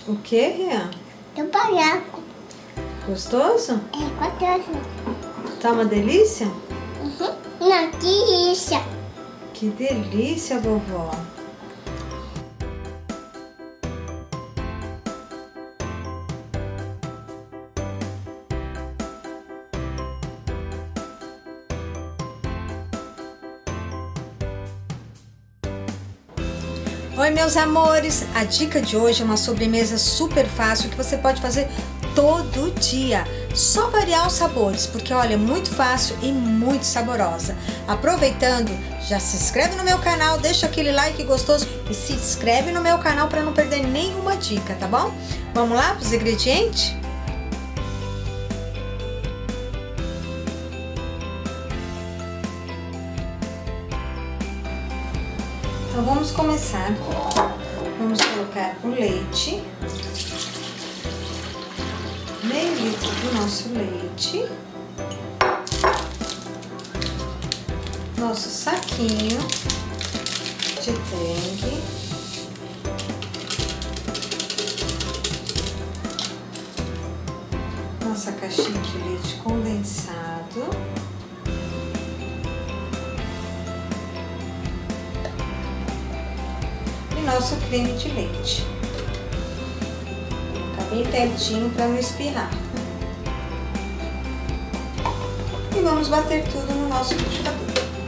O que, Rian? Do baraco. Gostoso? É gostoso. Tá uma delícia? Uhum. Não, que isso? Que delícia, vovó. Oi, meus amores! A dica de hoje é uma sobremesa super fácil que você pode fazer todo dia. Só variar os sabores, porque olha, é muito fácil e muito saborosa. Aproveitando, já se inscreve no meu canal, deixa aquele like gostoso e se inscreve no meu canal para não perder nenhuma dica, tá bom? Vamos lá para os ingredientes? Então vamos começar. Vamos colocar o leite, meio litro do nosso leite, nosso saquinho de dengue, nossa caixinha de leite condensado, nosso creme de leite. Tá bem pertinho para não espirrar. E vamos bater tudo no nosso liquidificador.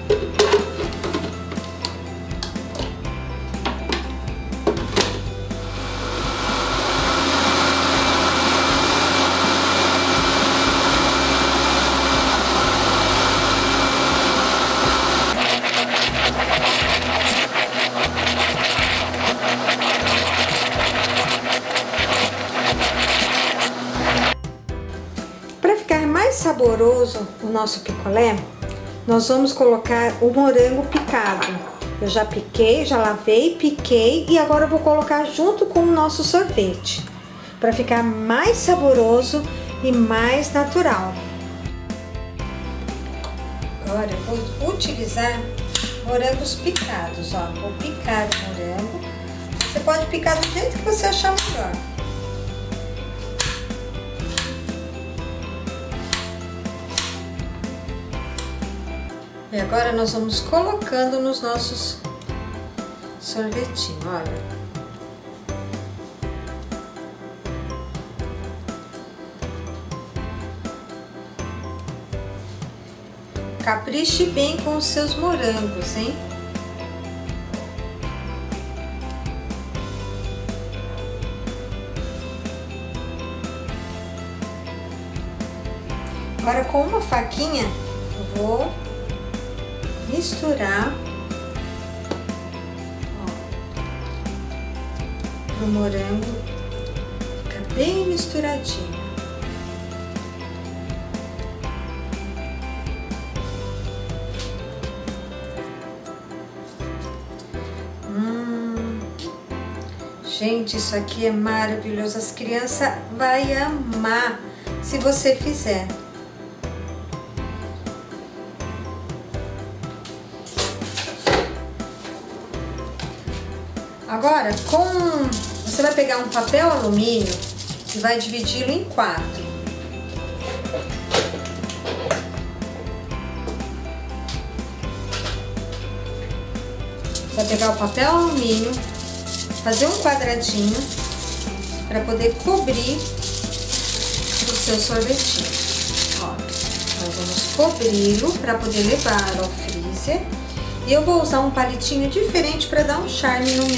Para ficar mais saboroso o nosso picolé, nós vamos colocar o morango picado. Eu já piquei, já lavei, piquei e agora eu vou colocar junto com o nosso sorvete, para ficar mais saboroso e mais natural. Agora eu vou utilizar morangos picados, ó. Vou picar o morango. Você pode picar do jeito que você achar melhor. E agora nós vamos colocando nos nossos sorvetinhos, olha. Capriche bem com os seus morangos, hein? Agora com uma faquinha eu vou misturar o morango, fica bem misturadinho. Gente, isso aqui é maravilhoso, as crianças vão amar se você fizer. Agora, você vai pegar um papel alumínio e vai dividi-lo em 4. Vai pegar o papel alumínio, fazer um quadradinho para poder cobrir o seu sorvetinho. Ó, nós vamos cobri-lo para poder levar ao freezer. E eu vou usar um palitinho diferente para dar um charme no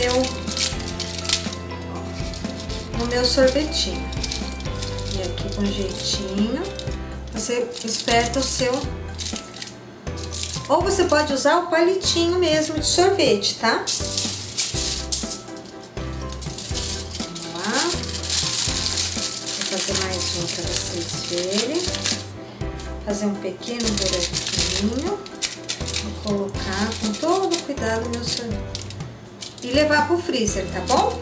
meu sorvetinho. E aqui com jeitinho, você espeta o seu... Ou você pode usar o palitinho mesmo de sorvete, tá? Vamos lá. Vou fazer mais um para vocês verem. Fazer um pequeno buraquinho. Vou colocar com todo cuidado no meu sorvete e levar pro freezer, tá bom?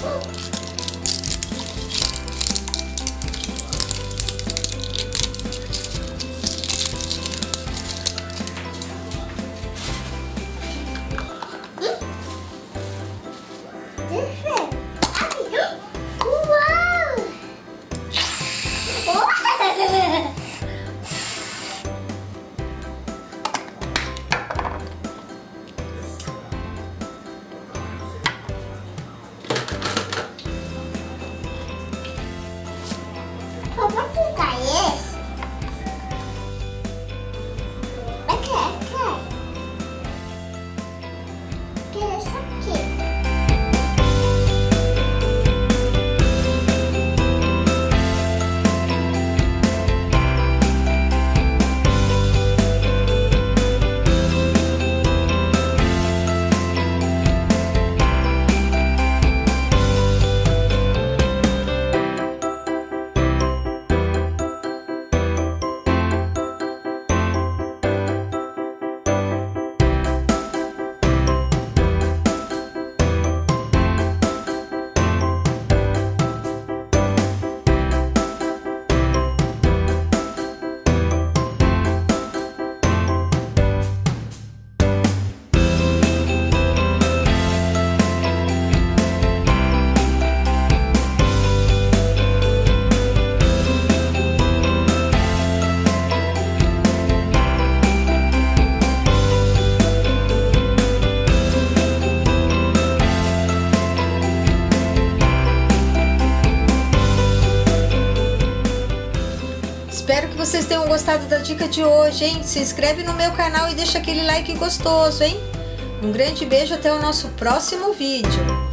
Espero que vocês tenham gostado da dica de hoje, hein? Se inscreve no meu canal e deixa aquele like gostoso, hein? Um grande beijo, até o nosso próximo vídeo.